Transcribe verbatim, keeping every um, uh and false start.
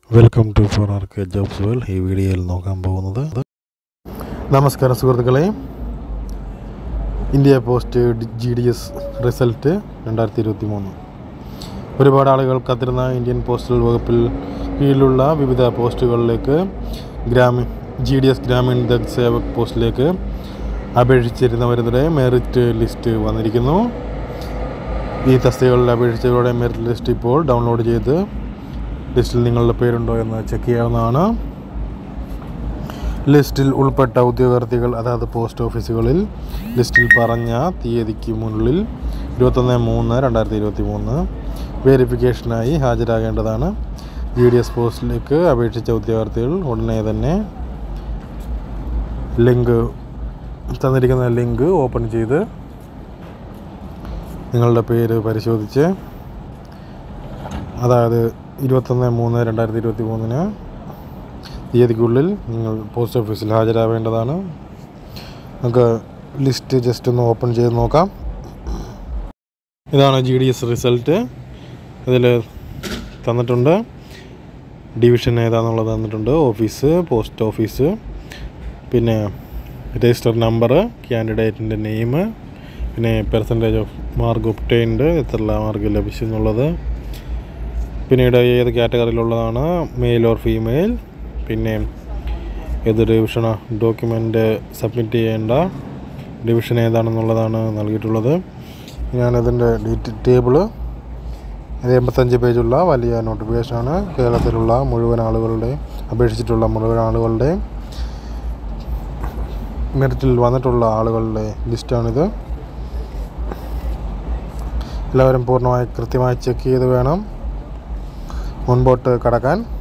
Welcome to four R K jobs world. ഈ വീഡിയോയിൽ നോക്കാൻ പോകുന്നത്, നമസ്കാരം സുഹൃത്തുക്കളെ, India post G D S result രണ്ടായിരത്തി ഇരുപത്തി മൂന്ന്. ഒരുപാട് ആളുകൾ കാത്തിരുന്ന ഇന്ത്യൻ പോസ്റ്റൽ വകുപ്പിൽ കീഴിലുള്ള വിവിധ പോസ്റ്റുകളിലേക്ക് Gramin G D S Gramin Dak Sevak പോസ്റ്റിലേക്ക് അപേക്ഷിച്ചിരുന്നവരുടെ മെറിറ്റ് ലിസ്റ്റ് വന്നിരിക്കുന്നു. ഈ തസ്തികകളിൽ അപേക്ഷിച്ചവരുടെ മെറിറ്റ് ലിസ്റ്റ് ഇപ്പോൾ ഡൗൺലോഡ് ചെയ്ത് ലിസ്റ്റിൽ നിങ്ങളുടെ പേരുണ്ടോ എന്ന് ചെക്ക് ചെയ്യാവുന്നതാണ്. ലിസ്റ്റിൽ ഉൾപ്പെട്ട ഉദ്യോഗാർത്ഥികൾ അതായത് പോസ്റ്റ് ഓഫീസുകളിൽ ലിസ്റ്റിൽ പറഞ്ഞ തീയതിക്ക് മുന്നിൽ ഇരുപത്തൊന്ന് മൂന്ന് രണ്ടായിരത്തി ഇരുപത്തി മൂന്ന് വെരിഫിക്കേഷനായി ഹാജരാകേണ്ടതാണ്. ജി ഡി എസ് പോസ്റ്റിലേക്ക് അപേക്ഷിച്ച ഉദ്യോഗാർത്ഥികൾ ഉടനെ തന്നെ ലിങ്ക് തന്നിരിക്കുന്ന ലിങ്ക് ഓപ്പൺ ചെയ്ത് നിങ്ങളുടെ പേര് പരിശോധിച്ച്, അതായത് ഇരുപത്തൊന്ന് മൂന്ന് രണ്ടായിരത്തി ഇരുപത്തി മൂന്നിന് തീയതിക്കുള്ളിൽ നിങ്ങൾ പോസ്റ്റ് ഓഫീസിൽ ഹാജരാവേണ്ടതാണ്. നമുക്ക് ലിസ്റ്റ് ജസ്റ്റ് ഒന്ന് ഓപ്പൺ ചെയ്ത് നോക്കാം. ഇതാണ് ജി ഡി എസ് റിസൾട്ട്. ഇതിൽ തന്നിട്ടുണ്ട് ഡിവിഷൻ ഏതാണെന്നുള്ളത് തന്നിട്ടുണ്ട്, ഓഫീസ്, പോസ്റ്റ് ഓഫീസ്, പിന്നെ രജിസ്റ്റർ നമ്പർ, ക്യാൻഡിഡേറ്റിൻ്റെ നെയിം, പിന്നെ പെർസെൻറ്റേജ് ഓഫ് മാർക്ക് ഒബ്റ്റൈൻഡ്, എത്ര മാർക്ക് ലഭിച്ചെന്നുള്ളത്, പിന്നീട് ഏത് കാറ്റഗറിയിലുള്ളതാണ്, മെയിൽ ഓർ ഫീമെയിൽ, പിന്നെ ഏത് ഡിവിഷനാ ഡോക്യുമെൻ്റ് സബ്മിറ്റ് ചെയ്യേണ്ട ഡിവിഷൻ ഏതാണെന്നുള്ളതാണ് നൽകിയിട്ടുള്ളത്. ഞാനതിൻ്റെ ഡീറ്റെയിൽ ടേബിള് എൺപത്തഞ്ച് പേജുള്ള വലിയ നോട്ടിഫിക്കേഷനാണ്. കേരളത്തിലുള്ള മുഴുവൻ ആളുകളുടെ അപേക്ഷിച്ചിട്ടുള്ള മുഴുവൻ ആളുകളുടെ മെറിറ്റിൽ വന്നിട്ടുള്ള ആളുകളുടെ ലിസ്റ്റാണിത്. എല്ലാവരും പൂർണ്ണമായി കൃത്യമായി ചെക്ക് ചെയ്ത് വേണം മുൻപോട്ട് കടക്കാൻ.